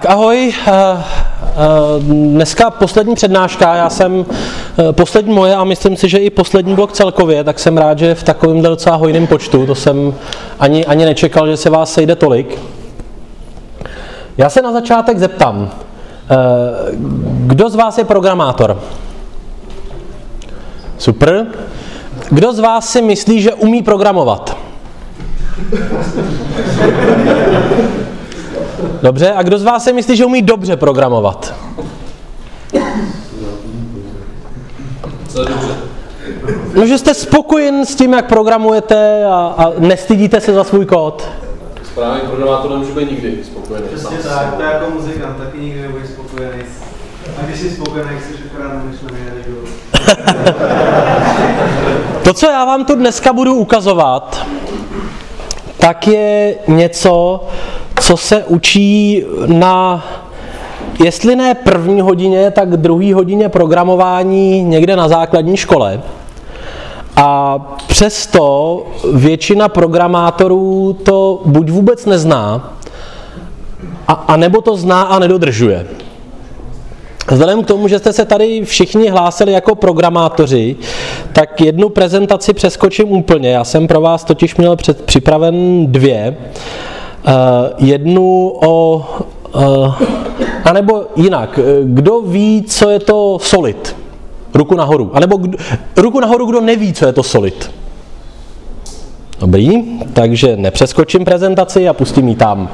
ahoj. Dneska poslední přednáška, já jsem poslední moje a myslím si, že i poslední blok celkově, tak jsem rád, že v takovém docela hojném počtu, to jsem ani nečekal, že se vás sejde tolik. Já se na začátek zeptám, kdo z vás je programátor? Super. Kdo z vás si myslí, že umí programovat? Dobře, a kdo z vás si myslí, že umí dobře programovat? Co dobře? No, že jste spokojen s tím, jak programujete a nestydíte se za svůj kód. Správný programátor nemůže být nikdy spokojený. Přesně tak, to je jako muzikant, taky nikdy nebudeš spokojený. A když jsi spokojený, jsi akorát nemyšlený a nedělou. To, co já vám tu dneska budu ukazovat, tak je něco, co se učí na, jestli ne první hodině, tak druhé hodině programování někde na základní škole. A přesto většina programátorů to buď vůbec nezná, a nebo to zná a nedodržuje. Vzhledem k tomu, že jste se tady všichni hlásili jako programátoři, tak jednu prezentaci přeskočím úplně. Já jsem pro vás totiž měl připraven dvě. Jednu o... anebo jinak, kdo ví, co je to Solid? Ruku nahoru. Anebo ruku nahoru, kdo neví, co je to Solid. Dobrý, takže nepřeskočím prezentaci a pustím ji tam.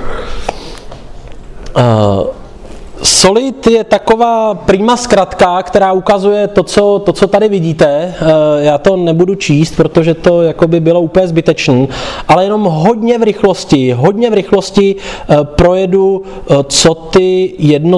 Solid je taková prima zkratka, která ukazuje to, co tady vidíte. Já to nebudu číst, protože to jakoby bylo úplně zbytečné, ale jenom hodně v rychlosti projedu, co ty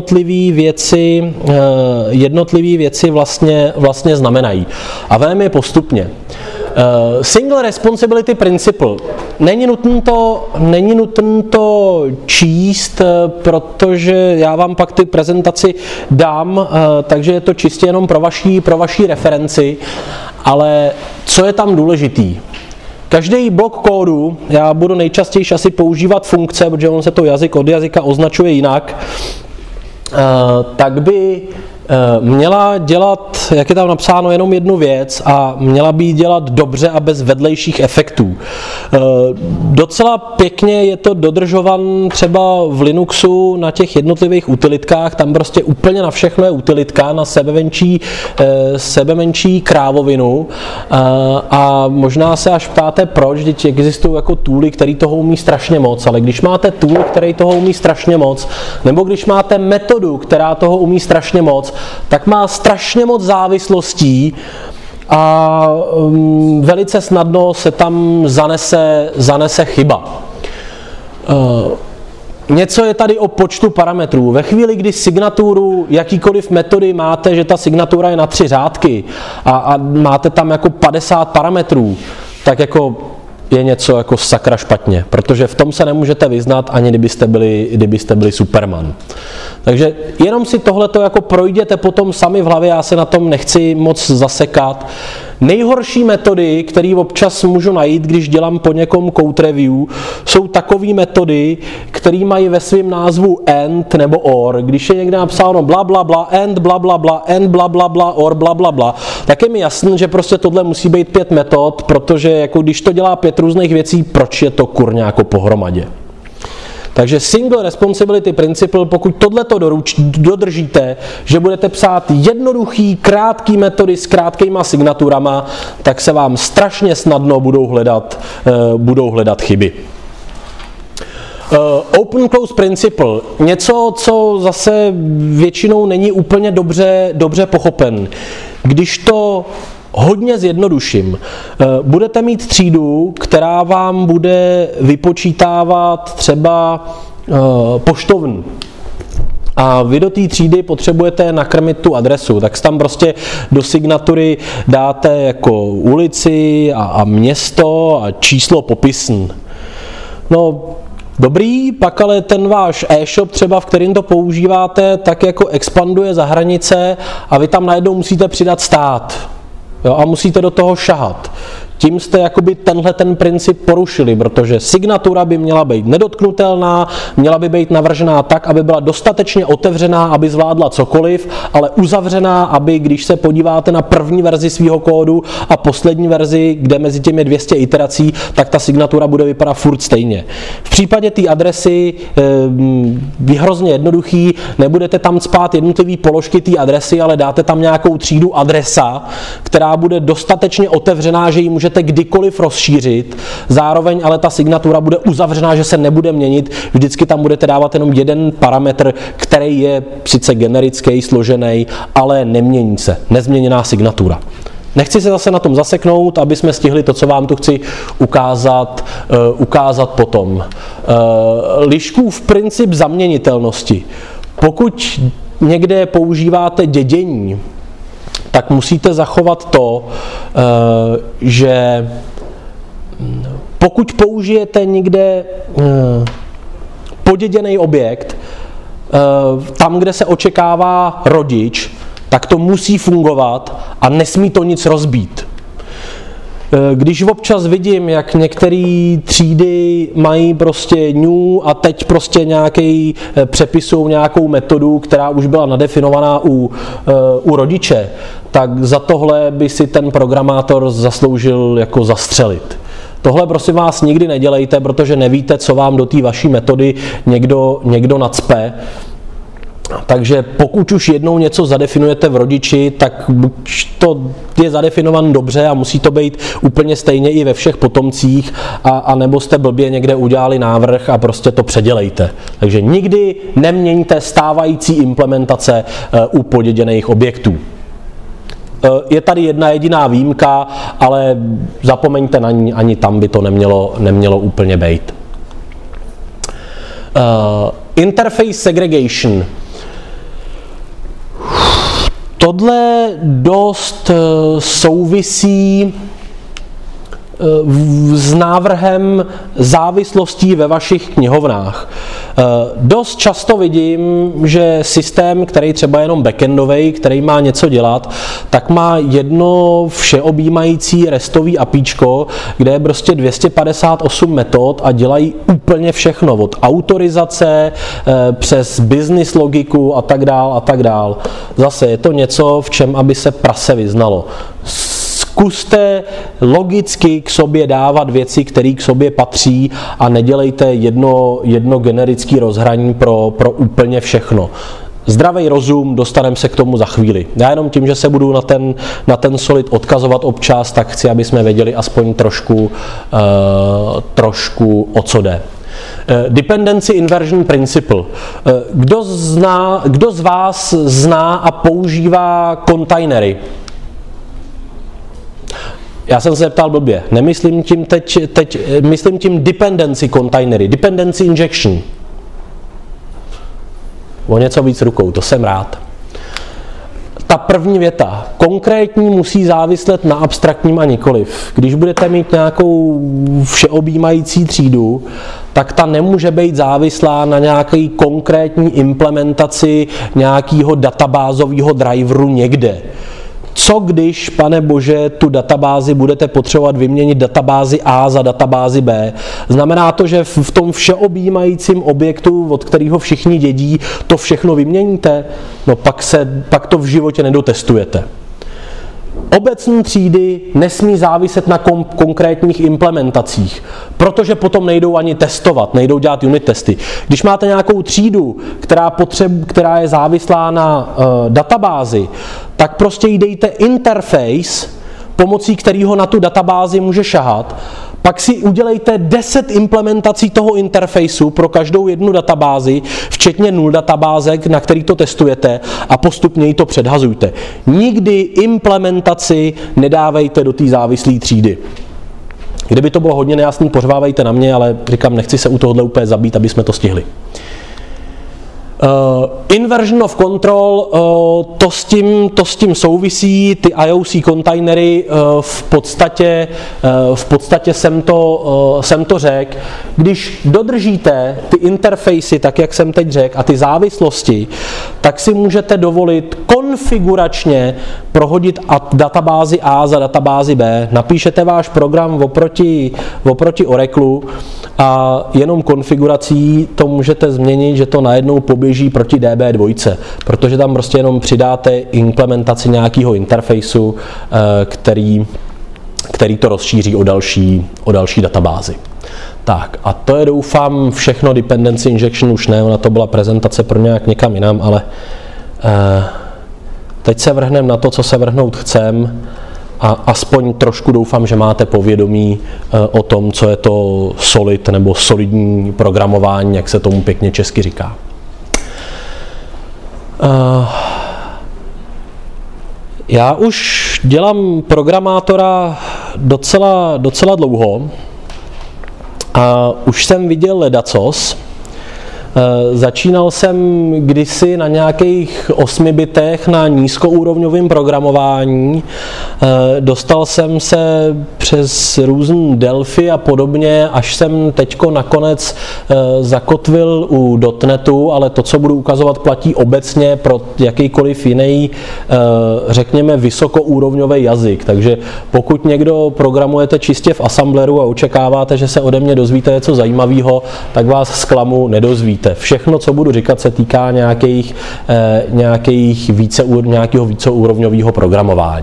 jednotlivé věci vlastně znamenají. A velmi postupně. Single Responsibility Principle. Není nutné to číst, protože já vám pak ty prezentaci dám, takže je to čistě jenom pro vaší referenci, ale co je tam důležitý? Každý blok kódu, já budu nejčastěji asi používat funkce, protože on se to jazyk od jazyka označuje jinak, tak by měla dělat, jak je tam napsáno, jenom jednu věc a měla by ji dělat dobře a bez vedlejších efektů. Docela pěkně je to dodržovan třeba v Linuxu na těch jednotlivých utilitkách, tam prostě úplně na všechno je utilitka, na sebemenší krávovinu a možná se až ptáte proč, když existují jako tooly, který toho umí strašně moc, ale když máte tool, který toho umí strašně moc, nebo když máte metodu, která toho umí strašně moc, tak má strašně moc závislostí a velice snadno se tam zanese chyba. Něco je tady o počtu parametrů. Ve chvíli, kdy signaturu jakýkoliv metody máte, že ta signatura je na 3 řádky a máte tam jako 50 parametrů, tak jako je něco jako sakra špatně, protože v tom se nemůžete vyznat, ani kdybyste byli Superman. Takže jenom si tohleto jako projděte potom sami v hlavě, já se na tom nechci moc zasekat. Nejhorší metody, které občas můžu najít, když dělám po někom code review, jsou takové metody, které mají ve svém názvu AND nebo OR. Když je někde napsáno bla bla bla, AND bla bla bla, AND bla bla bla, OR bla bla bla, tak je mi jasný, že prostě tohle musí být 5 metod, protože jako když to dělá 5 různých věcí, proč je to kurňa jako pohromadě. Takže Single Responsibility Principle, pokud tohleto dodržíte, že budete psát jednoduchý, krátký metody s krátkýma signaturama, tak se vám strašně snadno budou hledat chyby. Open Close Principle, něco, co zase většinou není úplně dobře pochopen. Když to hodně zjednoduším. Budete mít třídu, která vám bude vypočítávat třeba poštovnu. A vy do té třídy potřebujete nakrmit tu adresu, tak tam prostě do signatury dáte jako ulici a město a číslo popisn. No, dobrý, pak ale ten váš e-shop třeba, v kterým to používáte, tak jako expanduje za hranice a vy tam najednou musíte přidat stát. Jo, a musíte do toho šahat. tím jste jakoby tenhle ten princip porušili, protože signatura by měla být nedotknutelná, měla by být navržená tak, aby byla dostatečně otevřená, aby zvládla cokoliv, ale uzavřená, aby když se podíváte na první verzi svého kódu a poslední verzi, kde mezi těmi 200 iterací, tak ta signatura bude vypadat furt stejně. V případě té adresy je hrozně jednoduchý, nebudete tam cpát jednotlivý položky té adresy, ale dáte tam nějakou třídu adresa, která bude dostatečně otevřená, že ji můžete kdykoliv rozšířit, zároveň ale ta signatura bude uzavřená, že se nebude měnit, vždycky tam budete dávat jenom jeden parametr, který je sice generický, složený, ale nemění se, nezměněná signatura. Nechci se zase na tom zaseknout, aby jsme stihli to, co vám tu chci ukázat potom. Liškův princip zaměnitelnosti. Pokud někde používáte dědění, tak musíte zachovat to, že pokud použijete někde poděděný objekt, tam, kde se očekává rodič, tak to musí fungovat a nesmí to nic rozbít. Když občas vidím, jak některé třídy mají prostě new a teď prostě přepisují nějakou metodu, která už byla nadefinovaná u rodiče, tak za tohle by si ten programátor zasloužil jako zastřelit. Tohle prosím vás nikdy nedělejte, protože nevíte, co vám do té vaší metody někdo nacpe. Takže pokud už jednou něco zadefinujete v rodiči, tak buď to je zadefinovan dobře a musí to být úplně stejně i ve všech potomcích, a nebo jste blbě někde udělali návrh a prostě to předělejte. Takže nikdy neměňte stávající implementace u poděděných objektů. Je tady jedna jediná výjimka, ale zapomeňte na ní, ani tam by to nemělo úplně být. Interface segregation. Tohle dost souvisí s návrhem závislostí ve vašich knihovnách. Dost často vidím, že systém, který třeba jenom backendový, který má něco dělat, tak má jedno všeobjímající restový APIčko, kde je prostě 258 metod a dělají úplně všechno, od autorizace přes business logiku a tak dál. Zase je to něco, v čem aby se prase vyznalo. Zkuste logicky k sobě dávat věci, které k sobě patří, a nedělejte jedno generické rozhraní pro úplně všechno. Zdravý rozum, dostaneme se k tomu za chvíli. Já jenom tím, že se budu na ten solid odkazovat občas, tak chci, aby jsme věděli aspoň trošku o co jde. Dependency Inversion Principle. Kdo z vás zná a používá kontejnery? Já jsem se zeptal blbě. Nemyslím tím myslím tím dependency kontejnery, dependency injection. O něco víc rukou, to jsem rád. Ta první věta. Konkrétní musí záviset na abstraktním a nikoliv. Když budete mít nějakou všeobjímající třídu, tak ta nemůže být závislá na nějaké konkrétní implementaci nějakého databázového driveru někde. Co když, pane bože, tu databázi budete potřebovat vyměnit databázi A za databázi B? Znamená to, že v tom všeobjímajícím objektu, od kterého všichni dědí, to všechno vyměníte? No pak to v životě nedotestujete. Obecní třídy nesmí záviset na konkrétních implementacích, protože potom nejdou ani testovat, nejdou dělat unit testy. Když máte nějakou třídu, která je závislá na databázi, tak prostě jí dejte interface, pomocí kterého na tu databázi může šahat, pak si udělejte 10 implementací toho interfejsu pro každou jednu databázi, včetně 0 databázek, na který to testujete, a postupně ji to předhazujte. Nikdy implementaci nedávejte do té závislé třídy. Kdyby to bylo hodně nejasný, pořvávejte na mě, ale říkám, nechci se u tohohle úplně zabít, aby jsme to stihli. Inversion of control, to s tím souvisí, ty IOC kontejnery, v podstatě jsem to řekl. Když dodržíte ty interfejsy, tak jak jsem teď řekl, a ty závislosti, tak si můžete dovolit konfiguračně prohodit databázi A za databázi B. Napíšete váš program oproti Oraclu a jenom konfigurací to můžete změnit, že to najednou poběží proti DB2, protože tam prostě jenom přidáte implementaci nějakého interfejsu, který to rozšíří o další databázi. Tak a to je doufám všechno, dependency injection už ne, ona to byla prezentace pro nějak někam jinam, ale teď se vrhneme na to, co se vrhnout chcem a aspoň trošku doufám, že máte povědomí o tom, co je to solid nebo solidní programování, jak se tomu pěkně česky říká. Já už dělám programátora docela dlouho a už jsem viděl ledacos. Začínal jsem kdysi na nějakých 8 bitech na nízkoúrovňovém programování. Dostal jsem se přes různé Delphi a podobně, až jsem teďko nakonec zakotvil u .NETu, ale to, co budu ukazovat, platí obecně pro jakýkoliv jiný, řekněme, vysokoúrovňový jazyk. Takže pokud někdo programujete čistě v Assembleru a očekáváte, že se ode mě dozvíte něco zajímavého, tak vás zklamu, nedozvíte. Všechno, co budu říkat, se týká nějakého víceúrovňového programování.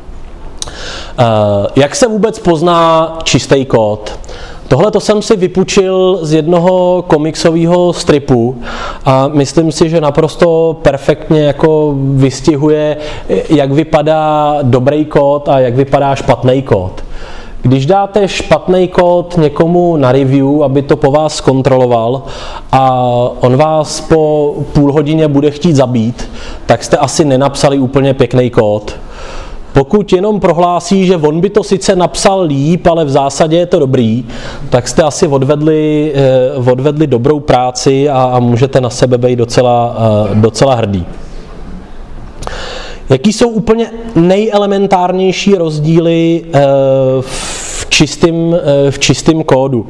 Jak se vůbec pozná čistý kód? Tohle to jsem si vypůjčil z jednoho komiksového stripu a myslím si, že naprosto perfektně jako vystihuje, jak vypadá dobrý kód a jak vypadá špatný kód. Když dáte špatný kód někomu na review, aby to po vás zkontroloval a on vás po půl hodině bude chtít zabít, tak jste asi nenapsali úplně pěkný kód. Pokud jenom prohlásí, že on by to sice napsal líp, ale v zásadě je to dobrý, tak jste asi odvedli dobrou práci a můžete na sebe být docela hrdý. Jaký jsou úplně nejelementárnější rozdíly v čistém kódu?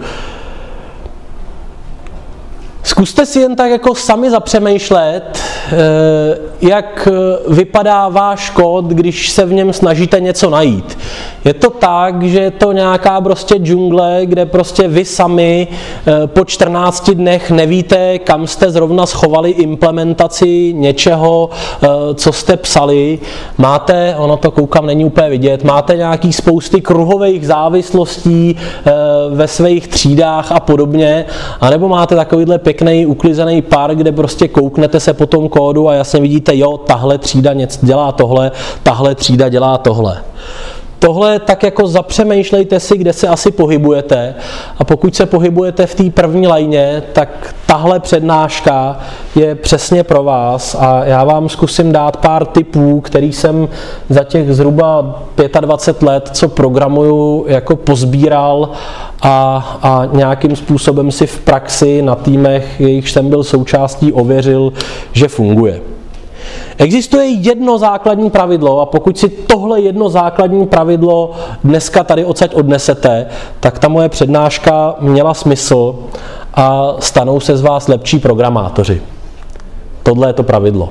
Zkuste si jen tak jako sami zapřemýšlet, jak vypadá váš kód, když se v něm snažíte něco najít. Je to tak, že je to nějaká prostě džungle, kde prostě vy sami po 14 dnech nevíte, kam jste zrovna schovali implementaci něčeho, co jste psali. Máte, ono to koukám, není úplně vidět, máte nějaký spousty kruhových závislostí ve svých třídách a podobně, anebo máte takovýhle pěkný uklizený park, kde prostě kouknete se po tom kódu a jasně vidíte, jo, tahle třída dělá tohle, tahle třída dělá tohle. Tohle tak jako zapřemýšlejte si, kde se asi pohybujete, a pokud se pohybujete v té první lajně, tak tahle přednáška je přesně pro vás a já vám zkusím dát pár tipů, který jsem za těch zhruba 25 let, co programuju, jako pozbíral a nějakým způsobem si v praxi na týmech, jejichž jsem byl součástí, ověřil, že funguje. Existuje jedno základní pravidlo a pokud si tohle jedno základní pravidlo dneska tady odsaď odnesete, tak ta moje přednáška měla smysl a stanou se z vás lepší programátoři. Tohle je to pravidlo.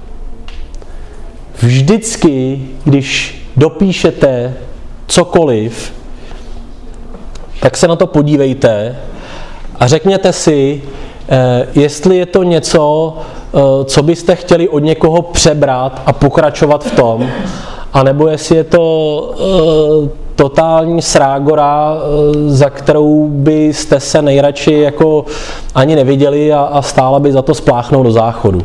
Vždycky, když dopíšete cokoliv, tak se na to podívejte a řekněte si, jestli je to něco, co byste chtěli od někoho přebrat a pokračovat v tom, anebo jestli je to totální srágora, za kterou byste se nejradši jako ani neviděli a stála by za to spláchnout do záchodu.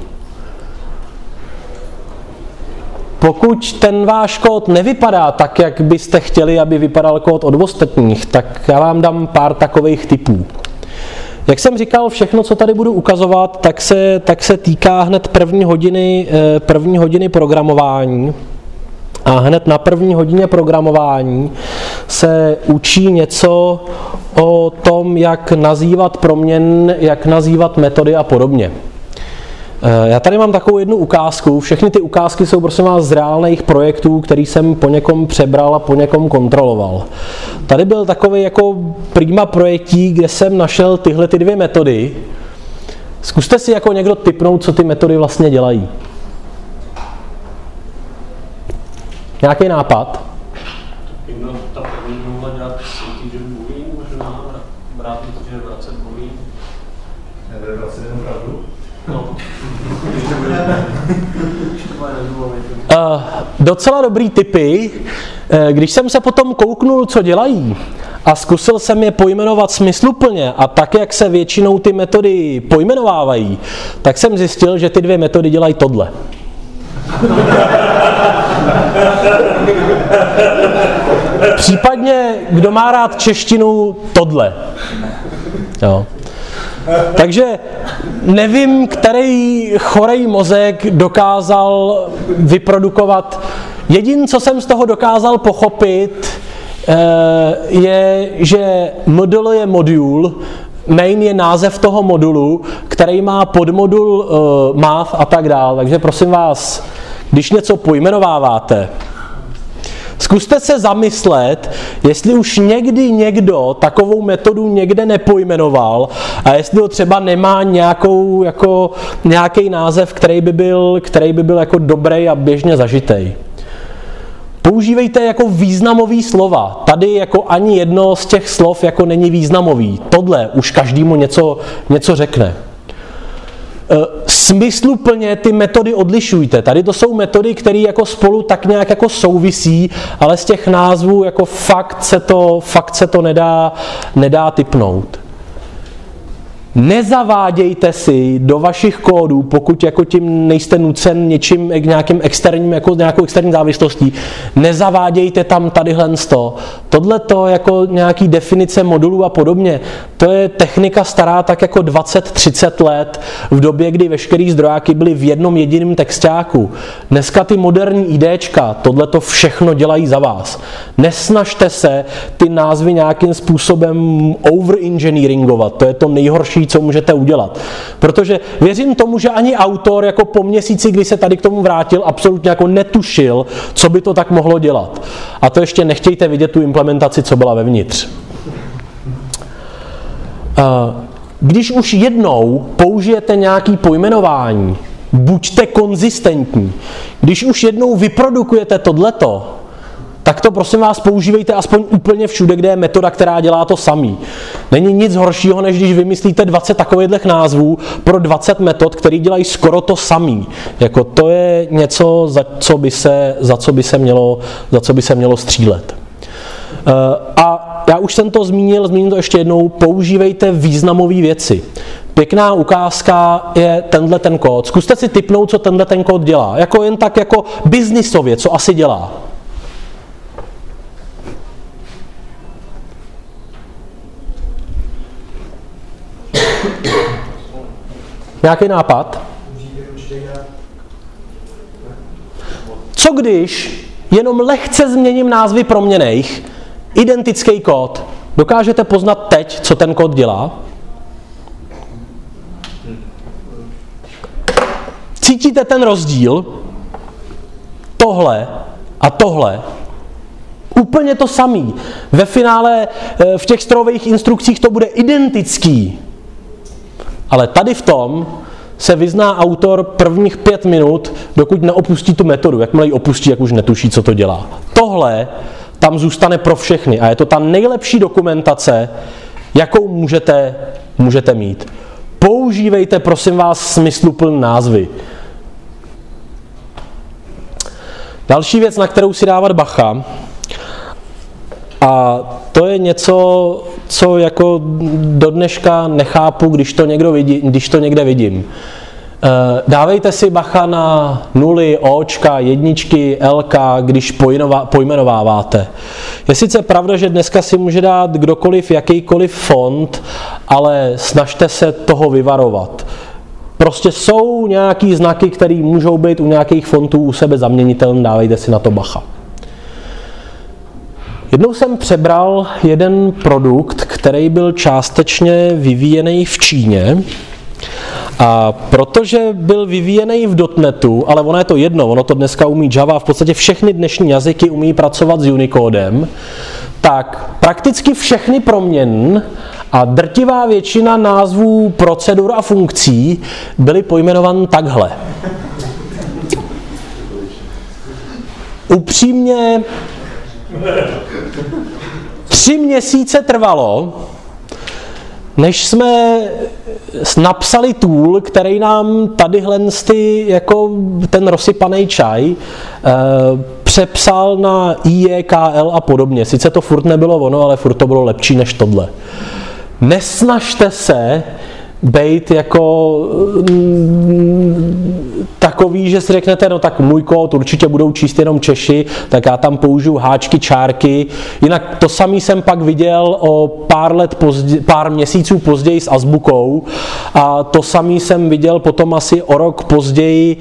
Pokud ten váš kód nevypadá tak, jak byste chtěli, aby vypadal kód od ostatních, tak já vám dám pár takových tipů. Jak jsem říkal, všechno, co tady budu ukazovat, tak se týká hned první hodiny programování. A hned na první hodině programování se učí něco o tom, jak nazývat proměn, jak nazývat metody a podobně. Já tady mám takovou jednu ukázku. Všechny ty ukázky jsou prosím vás z reálných projektů, který jsem po někom přebral a po někom kontroloval. Tady byl takový jako prima projektík, kde jsem našel tyhle ty dvě metody. Zkuste si jako někdo tipnout, co ty metody vlastně dělají. Nějaký nápad? Ta první mohla dělat soutěže boolean, možná vrátit, že vracet boolean. Nebude vracet jenom pravdu? No. Docela dobrý tipy. Když jsem se potom kouknul, co dělají, a zkusil jsem je pojmenovat smysluplně a tak, jak se většinou ty metody pojmenovávají, tak jsem zjistil, že ty dvě metody dělají tohle. Případně, kdo má rád češtinu, tohle. Jo. Takže nevím, který chorej mozek dokázal vyprodukovat. Jediné, co jsem z toho dokázal pochopit, je, že modul je modul, main je název toho modulu, který má podmodul math a tak dále. Takže prosím vás, když něco pojmenováváte, zkuste se zamyslet, jestli už někdy někdo takovou metodu někde nepojmenoval a jestli ho třeba nemá nějaký název, který by byl jako dobrý a běžně zažitej. Používejte jako významový slova. Tady jako ani jedno z těch slov jako není významový. Tohle už každému něco řekne. Smysluplně ty metody odlišujte. Tady to jsou metody, které jako spolu tak nějak jako souvisí, ale z těch názvů jako fakt se to nedá tipnout. Nezavádějte si do vašich kódů, pokud jako tím nejste nucen něčím nějakým externím, jako nějakou externí závislostí, nezavádějte tam tadyhle sto. Tohleto jako nějaký definice modulů a podobně, to je technika stará tak jako 20-30 let, v době, kdy veškerý zdrojáky byly v jednom jediném textáku. Dneska ty moderní IDčka tohleto všechno dělají za vás. Nesnažte se ty názvy nějakým způsobem overengineeringovat, to je to nejhorší, co můžete udělat. Protože věřím tomu, že ani autor jako po měsíci, kdy se tady k tomu vrátil, absolutně jako netušil, co by to tak mohlo dělat. A to ještě nechtějte vidět tu implementaci, co byla vevnitř. Když už jednou použijete nějaké pojmenování, buďte konzistentní. Když už jednou vyprodukujete tohleto, tak to prosím vás používejte aspoň úplně všude, kde je metoda, která dělá to samý. Není nic horšího, než když vymyslíte 20 takových názvů pro 20 metod, které dělají skoro to samý. Jako to je něco, za co by se mělo střílet. A já už jsem to zmíním to ještě jednou, používejte významové věci. Pěkná ukázka je tenhle ten kód. Zkuste si tipnout, co tenhle ten kód dělá. Jako jen tak jako biznisově, co asi dělá. Nějaký nápad? Co když jenom lehce změním názvy proměnných, identický kód, dokážete poznat teď, co ten kód dělá? Cítíte ten rozdíl? Tohle a tohle. Úplně to samý. Ve finále v těch strojových instrukcích to bude identický. Ale tady v tom se vyzná autor prvních 5 minut, dokud neopustí tu metodu. Jakmile ji opustí, jak už netuší, co to dělá. Tohle tam zůstane pro všechny a je to ta nejlepší dokumentace, jakou můžete mít. Používejte, prosím vás, smysluplné názvy. Další věc, na kterou si dávat bacha, a to je něco, co jako do dneška nechápu, když to někde vidím. Dávejte si bacha na nuly, očka, jedničky, lka, když pojmenováváte. Je sice pravda, že dneska si může dát kdokoliv jakýkoliv font, ale snažte se toho vyvarovat. Prostě jsou nějaký znaky, které můžou být u nějakých fontů u sebe zaměnitelné, dávejte si na to bacha. Jednou jsem přebral jeden produkt, který byl částečně vyvíjený v Číně A protože byl vyvíjený v .NETu, ale ono je to jedno, ono to dneska umí Java, v podstatě všechny dnešní jazyky umí pracovat s Unicodem, tak prakticky všechny proměny a drtivá většina názvů procedur a funkcí byly pojmenovány takhle. Upřímně 3 měsíce trvalo, než jsme napsali tool, který nám tadyhle jako ten rozsypaný čaj přepsal na IEKL a podobně. Sice to furt nebylo ono, ale furt to bylo lepší než tohle. Nesnažte se být jako takový, že si řeknete, no tak můj kód určitě budou číst jenom Češi, tak já tam použiju háčky, čárky. Jinak to samý jsem pak viděl o pár měsíců později s azbukou a to samý jsem viděl potom asi o rok později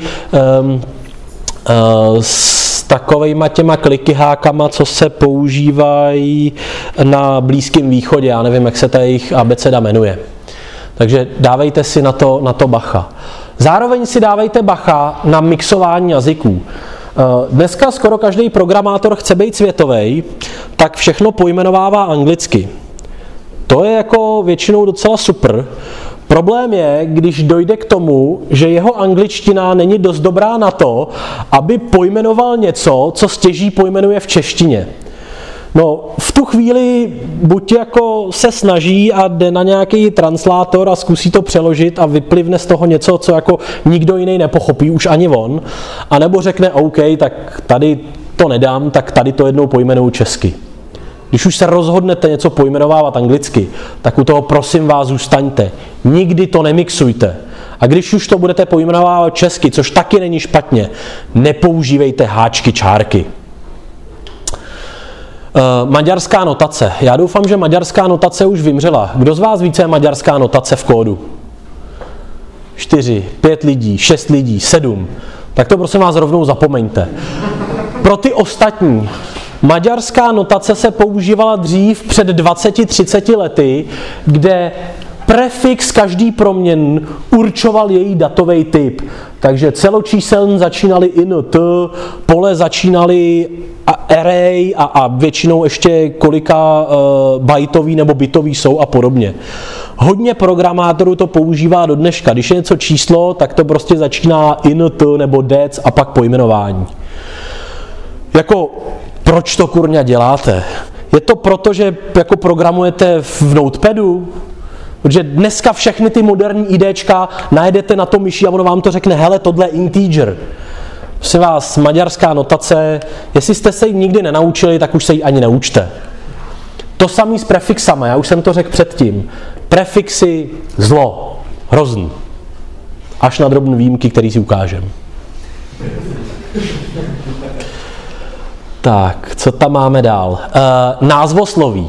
s takovejma těma klikyhákama, co se používají na Blízkém východě. Já nevím, jak se ta jejich abeceda jmenuje. Takže dávejte si na to bacha. Zároveň si dávejte bacha na mixování jazyků. Dneska skoro každý programátor chce být světovej, tak všechno pojmenovává anglicky. To je jako většinou docela super. Problém je, když dojde k tomu, že jeho angličtina není dost dobrá na to, aby pojmenoval něco, co stěží pojmenuje v češtině. No, v tu chvíli buď jako se snaží a jde na nějaký translátor a zkusí to přeložit a vyplivne z toho něco, co jako nikdo jiný nepochopí, už ani on, anebo řekne OK, tak tady to nedám, tak tady to jednou pojmenuju česky. Když už se rozhodnete něco pojmenovávat anglicky, tak u toho prosím vás zůstaňte. Nikdy to nemixujte. A když už to budete pojmenovávat česky, což taky není špatně, nepoužívejte háčky, čárky. Maďarská notace. Já doufám, že maďarská notace už vymřela. Kdo z vás ví, co je maďarská notace v kódu? 4, 5 lidí, 6 lidí, 7. Tak to prosím vás rovnou zapomeňte. Pro ty ostatní, maďarská notace se používala dřív před 20-30 lety, kde prefix každý proměn určoval její datový typ. Takže celočíseln začínaly int, pole začínaly array a většinou ještě kolika bajtový nebo bitový jsou a podobně. Hodně programátorů to používá do dneška. Když je něco číslo, tak to prostě začíná int nebo dec a pak pojmenování. Jako, proč to kurňa děláte? Je to proto, že jako programujete v Notepadu? Protože dneska všechny ty moderní IDčka najedete na to myši a ono vám to řekne, hele, tohle je integer. Prosím vás, maďarská notace, jestli jste se ji nikdy nenaučili, tak už se ji ani neučte. To samé s prefixama, já už jsem to řekl předtím. Prefixy zlo, hrozný. Až na drobné výjimky, který si ukážem. Tak, co tam máme dál? Názvosloví.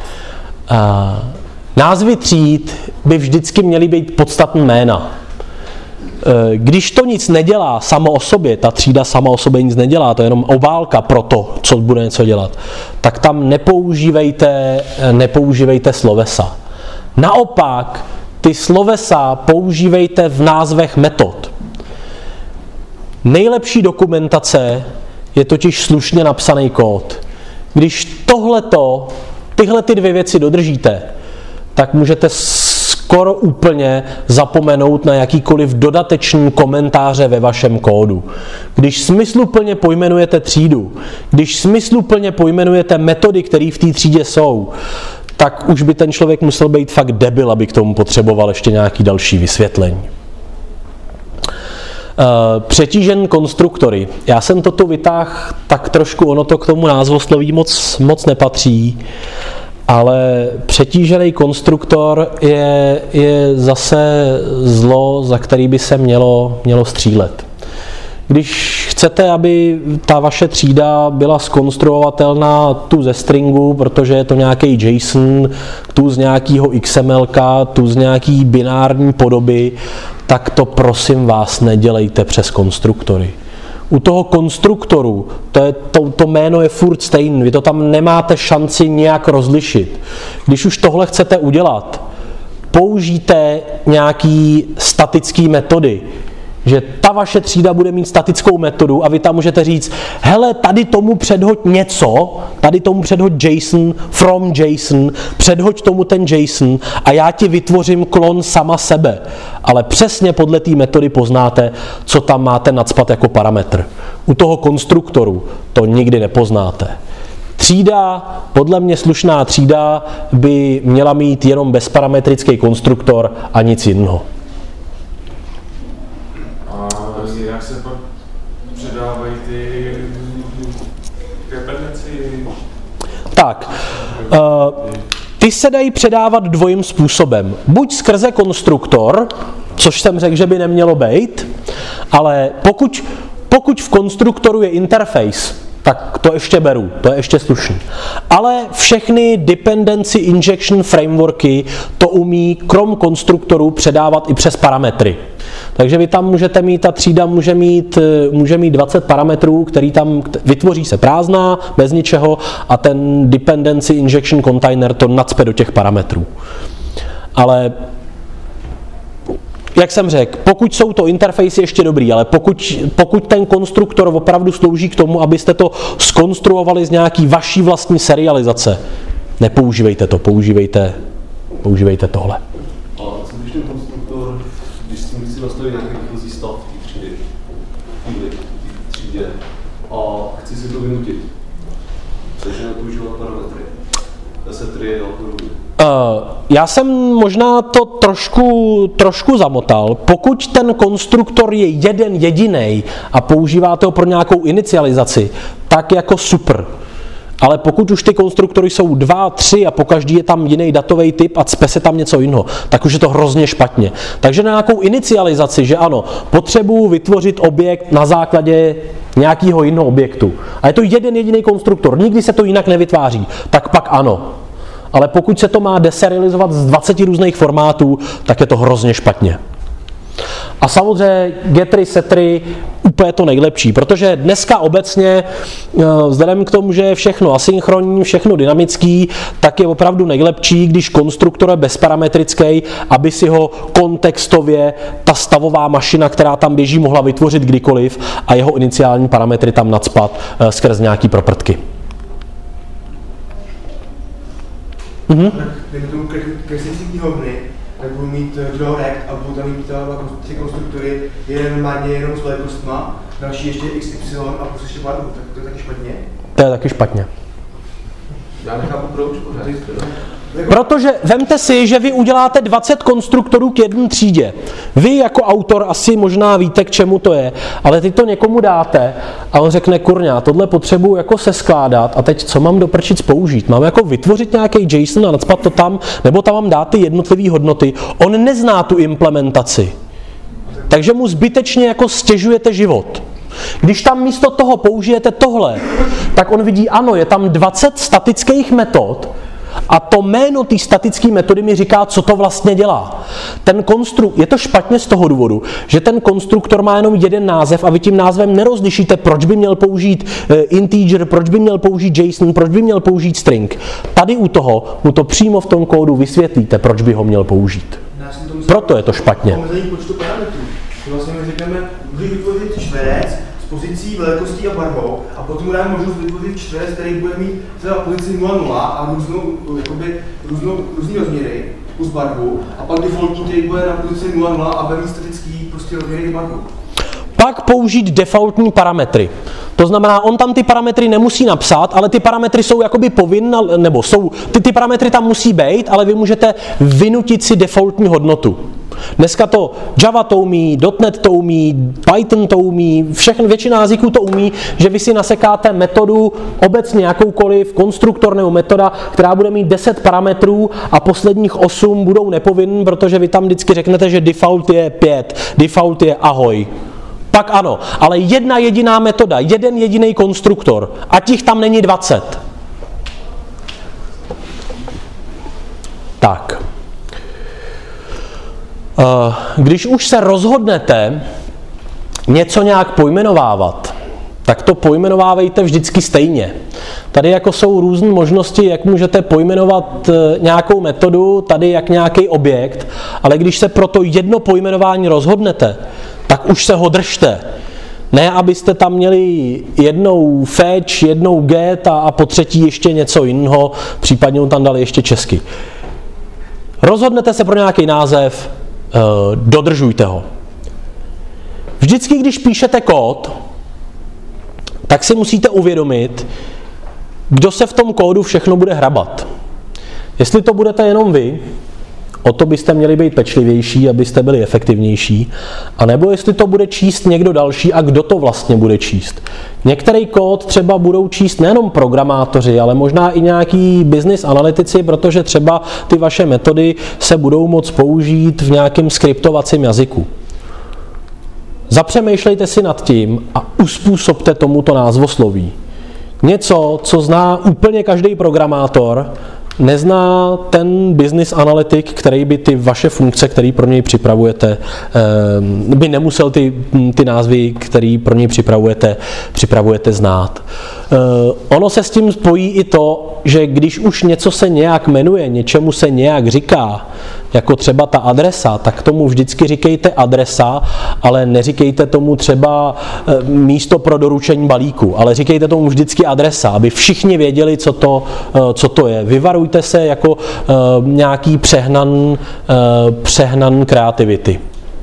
Názvy tříd by vždycky měly být podstatné jména. Když to nic nedělá samo o sobě, ta třída sama o sobě nic nedělá, to je jenom obálka pro to, co bude něco dělat, tak tam nepoužívejte slovesa. Naopak, ty slovesa používejte v názvech metod. Nejlepší dokumentace je totiž slušně napsaný kód. Když tyhle ty 2 věci dodržíte, tak můžete skoro úplně zapomenout na jakýkoliv dodatečný komentáře ve vašem kódu. Když smysluplně pojmenujete třídu, když smysluplně pojmenujete metody, které v té třídě jsou, tak už by ten člověk musel být fakt debil, aby k tomu potřeboval ještě nějaký další vysvětlení. Přetížen konstruktory. Já jsem toto vytáhl tak trošku, ono to k tomu názvosloví moc nepatří, ale přetížený konstruktor je zase zlo, za který by se mělo střílet. Když chcete, aby ta vaše třída byla zkonstruovatelná tu ze stringu, protože je to nějaký JSON, tu z nějakého XMLka, tu z nějaký binární podoby, tak to prosím vás nedělejte přes konstruktory. U toho konstruktoru to jméno je furt stejný, vy to tam nemáte šanci nějak rozlišit. Když už tohle chcete udělat, použijte nějaký statický metody, že ta vaše třída bude mít statickou metodu a vy tam můžete říct, hele, tady tomu předhoď něco, tady tomu předhoď JSON, from JSON, předhoď tomu ten JSON a já ti vytvořím klon sama sebe. Ale přesně podle té metody poznáte, co tam máte nacpat jako parametr. U toho konstruktoru to nikdy nepoznáte. Třída, podle mě slušná třída, by měla mít jenom bezparametrický konstruktor a nic jiného. Jak se pak předávají ty dependenci? Tak, ty se dají předávat dvojím způsobem. Buď skrze konstruktor, což jsem řekl, že by nemělo být, ale pokud v konstruktoru je interface, tak to ještě beru, to je ještě slušný. Ale všechny dependency injection frameworky to umí krom konstruktorů předávat i přes parametry. Takže vy tam můžete mít, ta třída může mít 20 parametrů, který tam vytvoří se prázdná, bez ničeho a ten dependency injection container to nacpe do těch parametrů. Ale jak jsem řekl, pokud jsou to interfejsy ještě dobrý, ale pokud ten konstruktor opravdu slouží k tomu, abyste to zkonstruovali z nějaký vaší vlastní serializace, nepoužívejte to, používejte tohle. A co když ten konstruktor, když si nastaví nějaký výchozí stav v té třídě a chci si to vynutit, takže nepoužívá parametry, setry a podobně. Já jsem možná to trošku zamotal. Pokud ten konstruktor je jeden jedinej a používáte ho pro nějakou inicializaci, tak jako super. Ale pokud už ty konstruktory jsou 2, 3 a pokaždý je tam jiný datový typ a cpe se tam něco jiného, tak už je to hrozně špatně. Takže na nějakou inicializaci, že ano, potřebuji vytvořit objekt na základě nějakého jiného objektu. A je to jeden jediný konstruktor, nikdy se to jinak nevytváří, tak pak ano. Ale pokud se to má deserializovat z 20 různých formátů, tak je to hrozně špatně. A samozřejmě getry, setry, úplně to nejlepší, protože dneska obecně, vzhledem k tomu, že je všechno asynchronní, všechno dynamický, tak je opravdu nejlepší, když konstruktor je bezparametrický, aby si ho kontextově ta stavová mašina, která tam běží, mohla vytvořit kdykoliv a jeho iniciální parametry tam nacpat skrz nějaký propertky. Dejme tomu kreslící knihovny, tak budu mít Draw Rect a budu tam mít tři konstruktory, jeden normálně jenom s velikostma, další ještě XY a plus ještě pár, tak to je taky špatně. To je taky špatně. Já nechápu proč pořád. Protože vemte si, že vy uděláte 20 konstruktorů k jedné třídě. Vy jako autor asi možná víte, k čemu to je, ale ty to někomu dáte a on řekne, kurňa, tohle potřebuji jako seskládat a teď co mám do prčic použít? Mám jako vytvořit nějaký JSON a nacpat to tam, nebo tam mám dát ty jednotlivé hodnoty. On nezná tu implementaci. Takže mu zbytečně jako stěžujete život. Když tam místo toho použijete tohle, tak on vidí, ano, je tam 20 statických metod, a to jméno té statické metody mi říká, co to vlastně dělá. Je to špatně z toho důvodu, že ten konstruktor má jenom jeden název a vy tím názvem nerozlišíte, proč by měl použít integer, proč by měl použít JSON, proč by měl použít string. Tady u toho mu to přímo v tom kódu vysvětlíte, proč by ho měl použít. Proto je to špatně. Omezení počtu parametrů. Vlastně my říkáme, můžeš vytvořit čtverec s pozicí, velikostí a barvou a potom mu dáme možnost vytvořit čtverec, který bude mít třeba pozici 0,0 a různý rozměry plus barvu a pak defaultní, který bude na pozici 0,0 a bude mít statický prostě rozměry i barvu. Pak použít defaultní parametry. To znamená, on tam ty parametry nemusí napsat, ale ty parametry jsou jakoby povinné, nebo ty parametry tam musí být, ale vy můžete vynutit si defaultní hodnotu. Dneska to Java to umí, .NET to umí, Python to umí, většina jazyků to umí, že vy si nasekáte metodu obecně jakoukoliv, konstruktor nebo metoda, která bude mít 10 parametrů a posledních 8 budou nepovinný, protože vy tam vždycky řeknete, že default je 5, default je ahoj. Pak ano, ale jedna jediná metoda, jeden jediný konstruktor a těch tam není 20. Tak. Když už se rozhodnete něco nějak pojmenovávat, tak to pojmenovávejte vždycky stejně. Tady jako jsou různé možnosti, jak můžete pojmenovat nějakou metodu, tady jak nějaký objekt, ale když se pro to jedno pojmenování rozhodnete, tak už se ho držte. Ne, abyste tam měli jednou fetch, jednou get a po třetí ještě něco jiného, případně tam dali ještě česky. Rozhodnete se pro nějaký název, dodržujte ho. Vždycky, když píšete kód, tak si musíte uvědomit, kdo se v tom kódu všechno bude hrabat. Jestli to budete jenom vy, o to byste měli být pečlivější, abyste byli efektivnější, anebo jestli to bude číst někdo další a kdo to vlastně bude číst. Některý kód třeba budou číst nejenom programátoři, ale možná i nějaký business analytici, protože třeba ty vaše metody se budou moct použít v nějakém skriptovacím jazyku. Zapřemýšlejte si nad tím a uspůsobte tomuto názvosloví. Něco, co zná úplně každý programátor, nezná ten business analytik, který by ty vaše funkce, který pro něj připravujete, by nemusel ty názvy, který pro něj připravujete znát. Ono se s tím spojí i to, že když už něco se nějak jmenuje, něčemu se nějak říká, jako třeba ta adresa, tak tomu vždycky říkejte adresa, ale neříkejte tomu třeba místo pro doručení balíku, ale říkejte tomu vždycky adresa, aby všichni věděli, co to je. Vyvarujte se jako nějaký přehnan kreativity.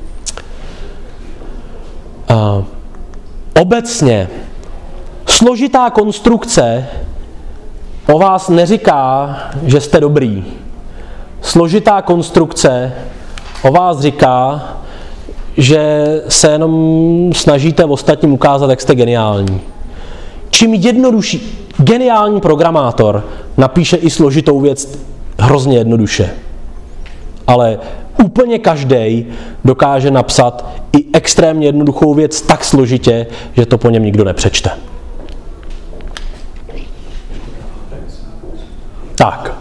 Obecně složitá konstrukce o vás neříká, že jste dobrý. Složitá konstrukce o vás říká, že se jenom snažíte ostatním ukázat, jak jste geniální. Čím jednodušší, geniální programátor napíše i složitou věc hrozně jednoduše. Ale úplně každej dokáže napsat i extrémně jednoduchou věc tak složitě, že to po něm nikdo nepřečte. Tak.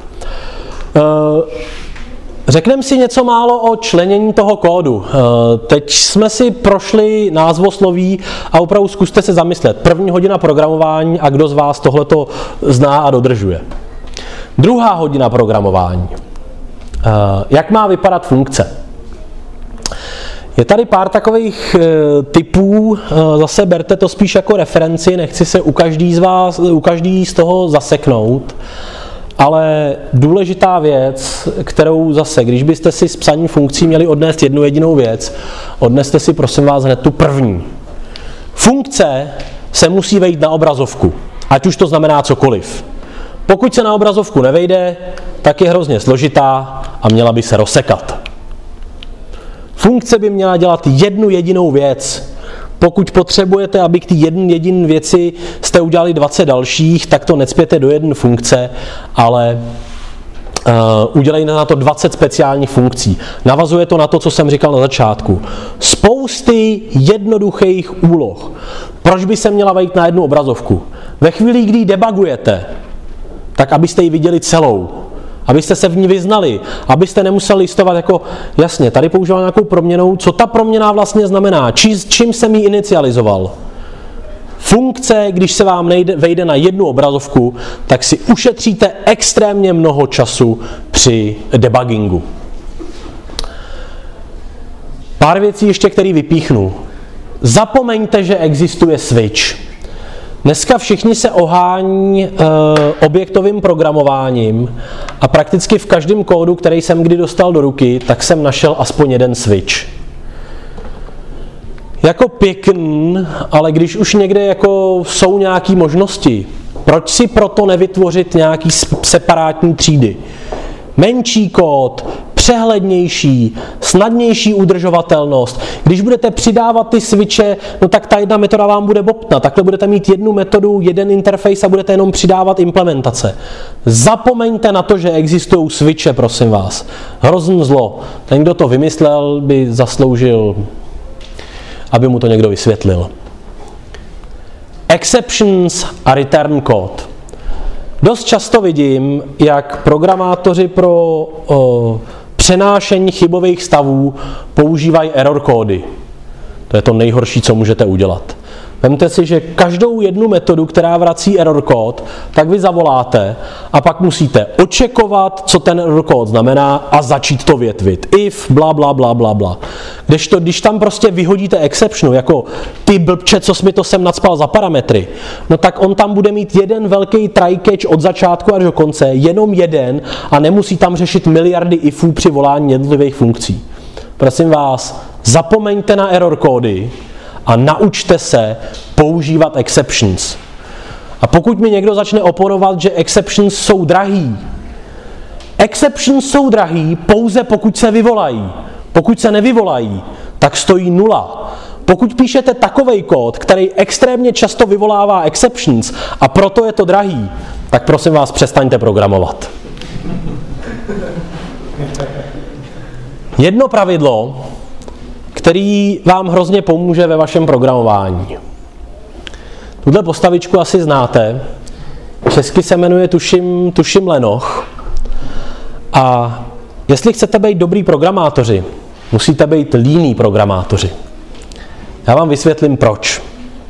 Řekneme si něco málo o členění toho kódu. Teď jsme si prošli názvosloví a opravdu zkuste se zamyslet. První hodina programování a kdo z vás tohleto zná a dodržuje. Druhá hodina programování. Jak má vypadat funkce? Je tady pár takových typů, zase berte to spíš jako referenci, nechci se u každý z toho zaseknout. Ale důležitá věc, kterou zase, když byste si z psaní funkcí měli odnést jednu jedinou věc, odneste si prosím vás hned tu první. Funkce se musí vejít na obrazovku, ať už to znamená cokoliv. Pokud se na obrazovku nevejde, tak je hrozně složitá a měla by se rozsekat. Funkce by měla dělat jednu jedinou věc. Pokud potřebujete, aby k té jedné věci jste udělali 20 dalších, tak to necpěte do jedné funkce, ale udělejte na to 20 speciálních funkcí. Navazuje to na to, co jsem říkal na začátku. Spousty jednoduchých úloh. Proč by se měla vejít na jednu obrazovku? Ve chvíli, kdy ji debugujete, tak abyste ji viděli celou. Abyste se v ní vyznali, abyste nemuseli listovat jako, jasně, tady používal nějakou proměnou, co ta proměna vlastně znamená, čím jsem ji inicializoval. Funkce, když se vám vejde na jednu obrazovku, tak si ušetříte extrémně mnoho času při debuggingu. Pár věcí ještě, které vypíchnu. Zapomeňte, že existuje switch. Dneska všichni se ohání objektovým programováním a prakticky v každém kódu, který jsem kdy dostal do ruky, tak jsem našel aspoň jeden switch. Jako pěkný, ale když už někde jako jsou nějaké možnosti, proč si proto nevytvořit nějaký separátní třídy? Menší kód, přehlednější, snadnější udržovatelnost. Když budete přidávat ty switche, no tak ta jedna metoda vám bude bobtna. Takhle budete mít jednu metodu, jeden interface a budete jenom přidávat implementace. Zapomeňte na to, že existují switche, prosím vás. Hrozný zlo. Ten, kdo to vymyslel, by zasloužil, aby mu to někdo vysvětlil. Exceptions a return code. Dost často vidím, jak programátoři pro přenášení chybových stavů používají error kódy. To je to nejhorší, co můžete udělat. Vemte si, že každou jednu metodu, která vrací error kód, tak vy zavoláte a pak musíte očekovat, co ten error kód znamená a začít to větvit. If, bla, bla, bla, bla, bla. Když tam prostě vyhodíte exceptionu, jako ty blbče, co jsi mi to sem nacpal za parametry, no tak on tam bude mít jeden velký try-catch od začátku až do konce, jenom jeden a nemusí tam řešit miliardy ifů při volání jednotlivých funkcí. Prosím vás, zapomeňte na error kódy a naučte se používat exceptions. A pokud mi někdo začne oponovat, že exceptions jsou drahý, exceptions jsou drahý pouze pokud se vyvolají. Pokud se nevyvolají, tak stojí 0. Pokud píšete takovej kód, který extrémně často vyvolává exceptions a proto je to drahý, tak prosím vás, přestaňte programovat. Jedno pravidlo, který vám hrozně pomůže ve vašem programování. Tuhle postavičku asi znáte. Česky se jmenuje tuším lenoch. A jestli chcete být dobrý programátoři, musíte být líní programátoři. Já vám vysvětlím proč.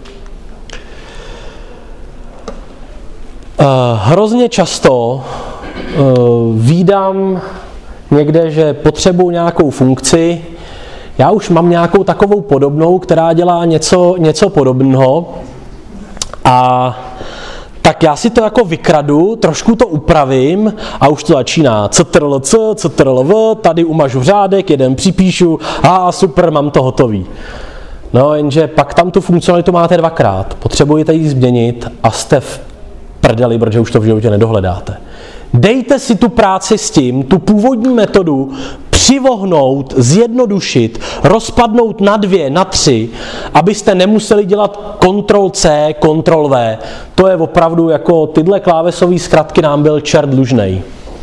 Hrozně často vídám někde, že potřebuji nějakou funkci, já už mám nějakou takovou podobnou, která dělá něco podobného a tak já si to jako vykradu, trošku to upravím a už to začíná ctrl-c, ctrl-v, tady umažu řádek, jeden připíšu a super, mám to hotový. No jenže pak tam tu funkcionalitu máte dvakrát, potřebujete ji změnit a jste v prdeli, protože už to v životě nedohledáte. Dejte si tu práci s tím, tu původní metodu přivohnout, zjednodušit, rozpadnout na 2, na 3, abyste nemuseli dělat Ctrl-C, Ctrl-V. To je opravdu jako tyhle klávesové zkratky nám byl čert dlužnej.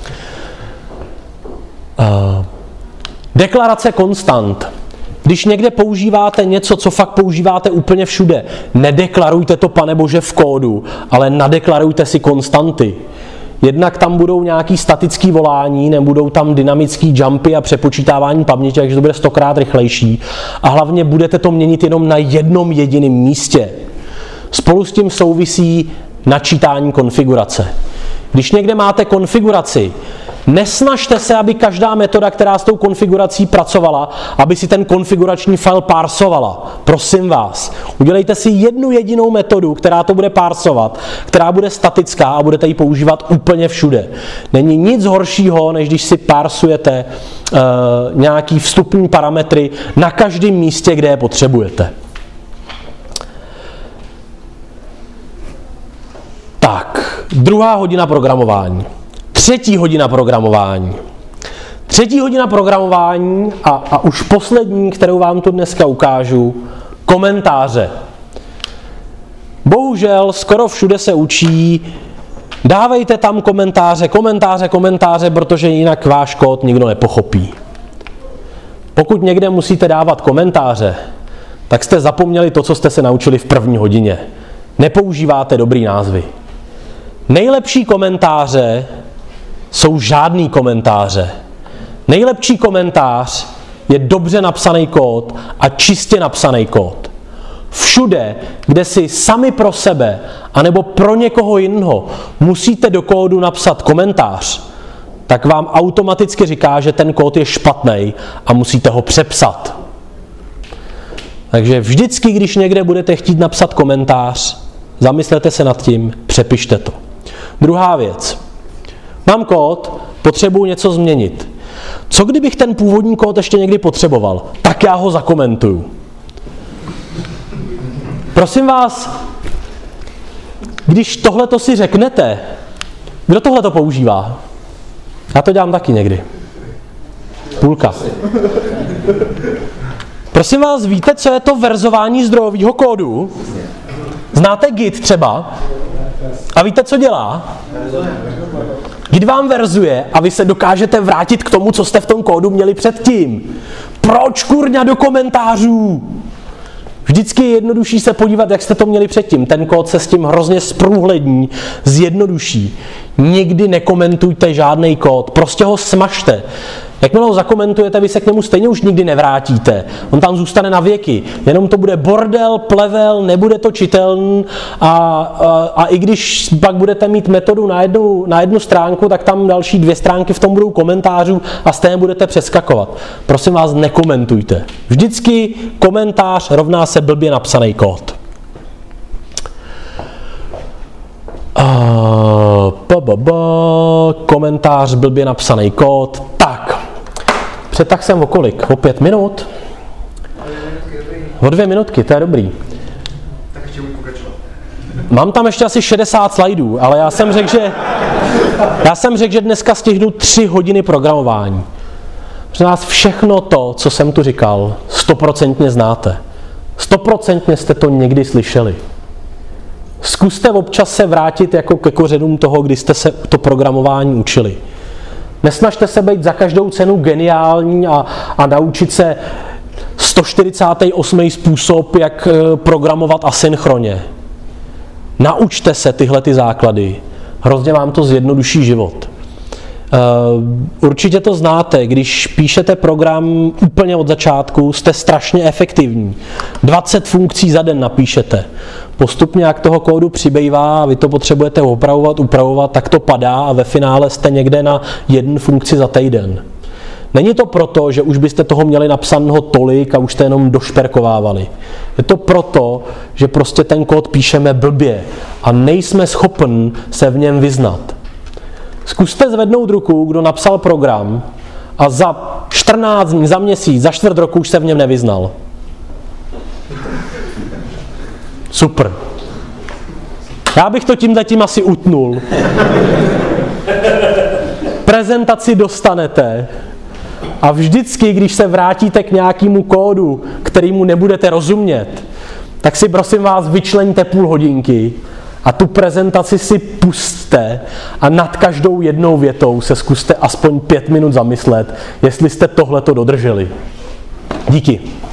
Deklarace konstant. Když někde používáte něco, co fakt používáte úplně všude, nedeklarujte to, pane bože, v kódu, ale nadeklarujte si konstanty. Jednak tam budou nějaký statický volání, nebudou tam dynamický jumpy a přepočítávání paměti, takže to bude 100krát rychlejší. A hlavně budete to měnit jenom na jednom jediném místě. Spolu s tím souvisí načítání konfigurace. Když někde máte konfiguraci, nesnažte se, aby každá metoda, která s tou konfigurací pracovala, aby si ten konfigurační file parsovala. Prosím vás, udělejte si jednu jedinou metodu, která to bude parsovat, která bude statická a budete ji používat úplně všude. Není nic horšího, než když si parsujete nějaký vstupní parametry na každém místě, kde je potřebujete. Tak, druhá hodina programování. Třetí hodina programování. Třetí hodina programování a už poslední, kterou vám tu dneska ukážu, komentáře. Bohužel skoro všude se učí, dávejte tam komentáře, protože jinak váš kód nikdo nepochopí. Pokud někde musíte dávat komentáře, tak jste zapomněli to, co jste se naučili v první hodině. Nepoužíváte dobrý názvy. Nejlepší komentáře jsou žádný komentáře. Nejlepší komentář je dobře napsaný kód a čistě napsaný kód. Všude, kde si sami pro sebe anebo pro někoho jiného musíte do kódu napsat komentář, tak vám automaticky říká, že ten kód je špatný a musíte ho přepsat. Takže vždycky, když někde budete chtít napsat komentář, zamyslete se nad tím, přepište to. Druhá věc. Mám kód, potřebuji něco změnit. Co kdybych ten původní kód ještě někdy potřeboval? Tak já ho zakomentuju. Prosím vás, když tohleto si řeknete, kdo tohleto používá? Já to dělám taky někdy. Půlka. Prosím vás, víte, co je to verzování zdrojového kódu? Znáte Git třeba? A víte, co dělá? Git vám verzuje a vy se dokážete vrátit k tomu, co jste v tom kódu měli předtím. Proč kurňa do komentářů? Vždycky je jednodušší se podívat, jak jste to měli předtím. Ten kód se s tím hrozně zprůhlední, zjednoduší. Nikdy nekomentujte žádný kód, prostě ho smažte. Jakmile ho zakomentujete, vy se k němu stejně už nikdy nevrátíte. On tam zůstane na věky. Jenom to bude bordel, plevel, nebude to čitelný a i když pak budete mít metodu na jednu stránku, tak tam další 2 stránky v tom budou komentářů a stejně budete přeskakovat. Prosím vás, nekomentujte. Vždycky komentář rovná se blbě napsaný kód. Komentář, blbě napsaný kód. Tak, přetah jsem o kolik? O 5 minut? O 2 minutky, to je dobrý. Tak ještě budu pokračovat. Mám tam ještě asi 60 slajdů, ale já jsem řekl, že dneska stihnu 3 hodiny programování. Protože nás všechno to, co jsem tu říkal, 100% znáte. 100% jste to někdy slyšeli. Zkuste občas se vrátit jako ke kořenům toho, kdy jste se to programování učili. Nesnažte se být za každou cenu geniální a naučit se 148. způsob, jak programovat asynchronně. Naučte se tyhle ty základy. Hrozně vám to zjednoduší život. Určitě to znáte, když píšete program úplně od začátku, jste strašně efektivní. 20 funkcí za den napíšete. Postupně, jak toho kódu přibývá a vy to potřebujete upravovat, tak to padá a ve finále jste někde na 1 funkci za týden. Není to proto, že už byste toho měli napsaného tolik a už jste jenom došperkovávali. Je to proto, že prostě ten kód píšeme blbě a nejsme schopni se v něm vyznat. Zkuste zvednout ruku, kdo napsal program a za 14 dní, za měsíc, za 4 roku už se v něm nevyznal. Super. Já bych to tímhletím asi utnul. Prezentaci dostanete a vždycky, když se vrátíte k nějakému kódu, kterýmu nebudete rozumět, tak si prosím vás vyčleňte půl hodinky a tu prezentaci si pusťte a nad každou jednou větou se zkuste aspoň 5 minut zamyslet, jestli jste tohleto dodrželi. Díky.